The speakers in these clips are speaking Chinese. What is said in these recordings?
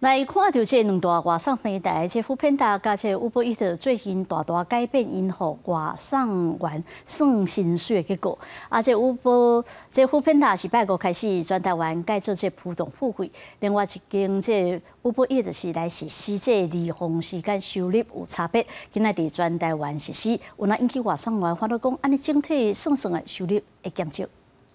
来看到这两大外送平台，这富平达加这 Uber Eats 最近大改变，因互外送员算薪水的结果。这富平达是拜五开始全台湾改做这普通付费，另外一间这 Uber Eats 是来实施这离峰时间收入有差别，今仔伫全台湾实施，有那引起外送员反倒讲，安尼整体算的收入会减少。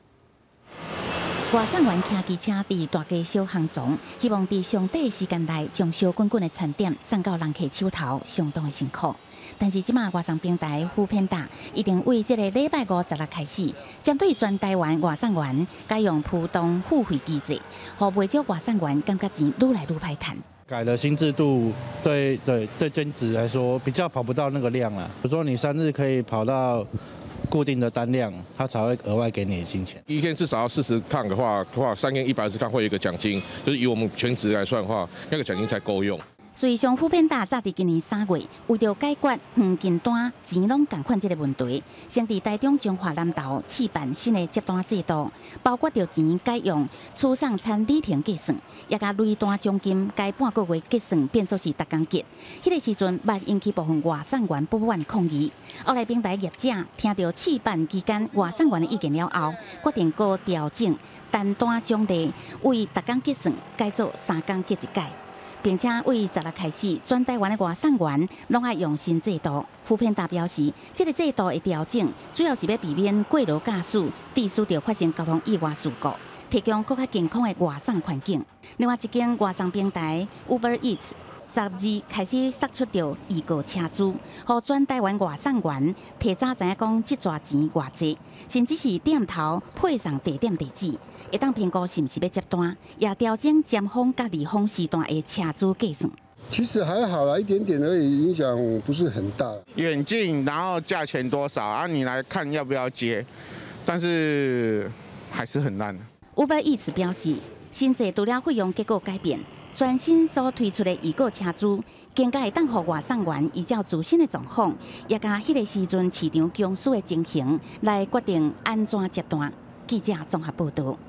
外送员骑机车伫大街小巷中，希望伫上短时间内将烧滚滚的餐点送到人客手头，相当的辛苦。但是即马外送平台富平达一定为这个礼拜5、16开始，针对全台湾外送员改用普通付费机制，互袂少外送员感觉钱愈来愈歹赚。 改了新制度，对兼职来说比较跑不到那个量了。比如说你3日可以跑到 固定的单量，他才会额外给你金钱。 一天至少要40趟的话，3天120趟会有一个奖金，就是以我们全职来算的话，那个奖金才够用。 随上富平达早伫今年3月，为着解决远近单钱拢共款这个问题，先伫台中中华南投试办新的接单制度，包括着钱改用初送餐里程计算，也甲累单奖金改半个月计算变作是逐工结。迄个时阵，捌引起部分外送员不满抗议。后来平台业者听到试办期间外送员的意见了后，决定搁调整单单奖励，为逐工计算改做3工结一改。 并且为16开始，全台湾的外送员拢爱用新制度。富平达表示，这个制度的调整，主要是要避免过劳驾驶致使着发生交通意外事故，提供更加健康的外送环境。另外一间外送平台 Uber Eats 12开始释出着预告车资，互全台湾外送员提早知影讲这撮钱偌济，甚至是店头配上地点地址。 会当评估是不是要接单，也调整尖峰甲离峰时段的车资计算。 其实还好啦，一点点而已，影响不是很大。 远近，然后价钱多少啊？你来看要不要接，但是还是很烂。 Uber Eats 表示，新制除了费用结构改变，全新所推出的预购车资，更加会当互外送员依照自身的状况，也甲迄个时阵市场供需的情形来决定安怎接单。记者综合报道。